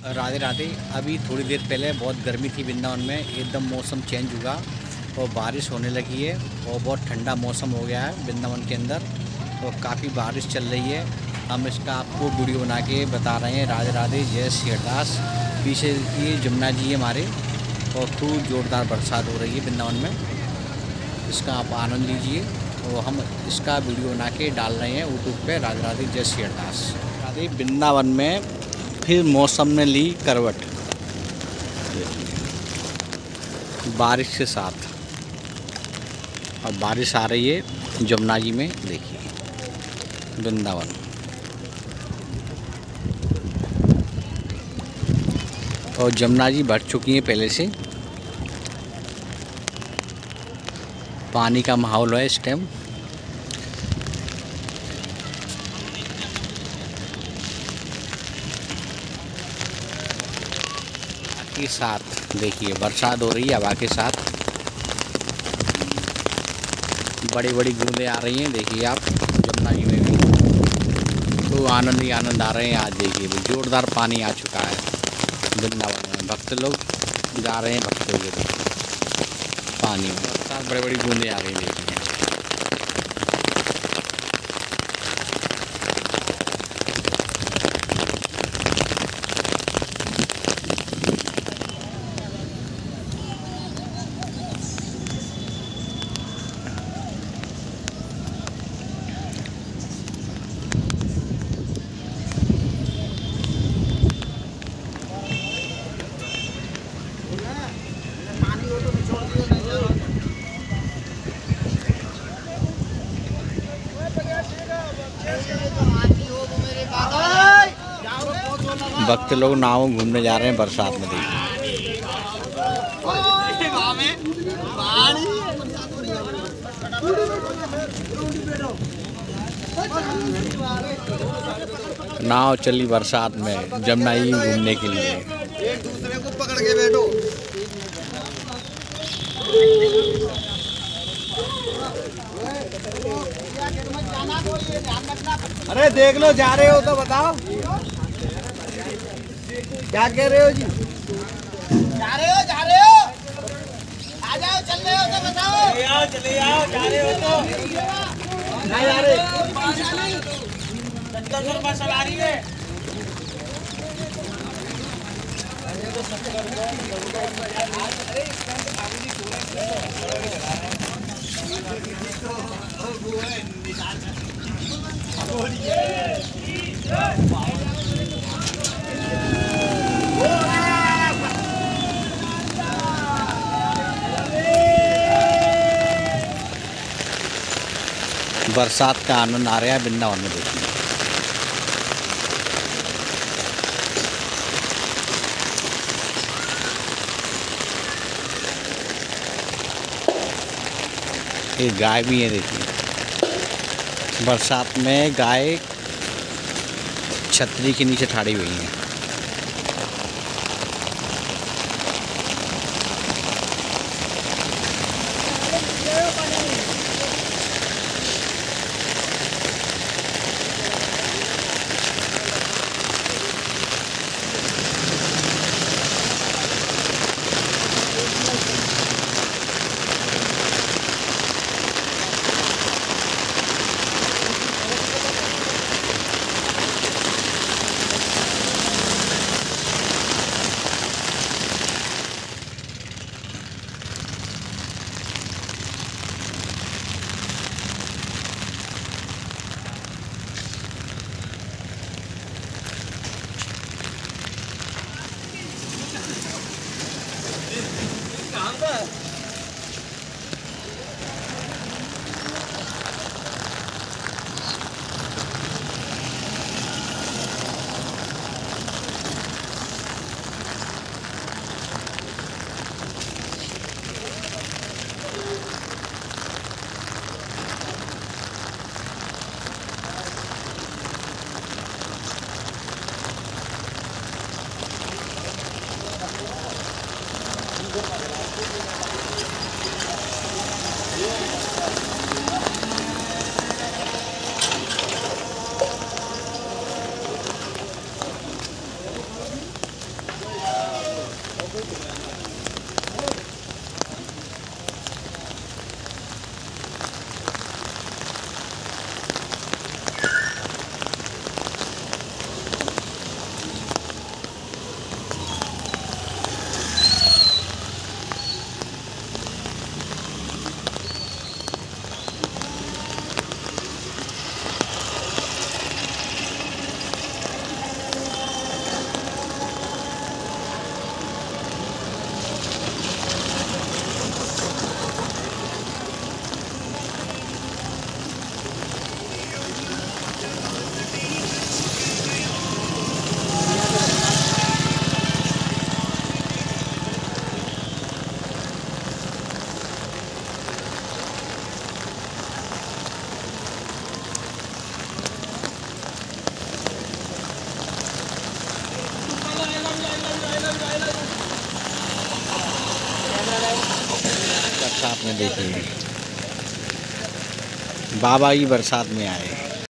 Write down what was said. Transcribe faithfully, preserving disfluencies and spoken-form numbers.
राधे राधे। अभी थोड़ी देर पहले बहुत गर्मी थी वृंदावन में, एकदम मौसम चेंज हुआ और बारिश होने लगी है और बहुत ठंडा मौसम हो गया है वृंदावन के अंदर और काफ़ी बारिश चल रही है। हम इसका आपको वीडियो बना के बता रहे हैं। राधे राधे, जय श्री हरदास। पीछे ये जमुना जी है हमारे और खूब ज़ोरदार बरसात हो रही है वृंदावन में। इसका आप आनंद लीजिए और हम इसका वीडियो बना के डाल रहे हैं यूट्यूब पे। राधे राधे, जय श्री हरदास। राधे वृंदावन में फिर मौसम ने ली करवट, बारिश के साथ। और बारिश आ रही है जमुना जी में, देखिए वृंदावन। और जमुना जी भर चुकी हैं पहले से, पानी का माहौल है इस टाइम। के साथ देखिए बरसात हो रही है हवा के साथ, बड़ी बड़ी बूंदें आ रही हैं। देखिए आप जमुना जी में भी तो आनंद ही आनंद आ रहे हैं। आज देखिए जोरदार पानी आ चुका है वृंदावन में। भक्त लोग जा रहे हैं भक्तों के पानी में, साथ बड़ी बड़ी बूंदें आ रही हैं। देखिए भक्त लोग नाव घूमने जा रहे हैं बरसात में। देखिए नाव चली बरसात में जमुना जी घूमने के लिए। एक दूसरे को पकड़ के बैठो। अरे देख लो, जा रहे हो तो बताओ क्या कह रहे हो जी? जा रहे हो जा रहे हो आ जाओ, चल रहे हो तो बताओ। चले आओ चले आओ, जा रहे हो तो नहीं जा रहे। दस रुपया सवारी है। बरसात का आनंद आ रहा है वृंदावन में। देखिए ये गाय भी है। देखिए बरसात में गाय छतरी के नीचे ठाड़ी हुई है। बरसात में देखिए, बाबा ही बरसात में आए।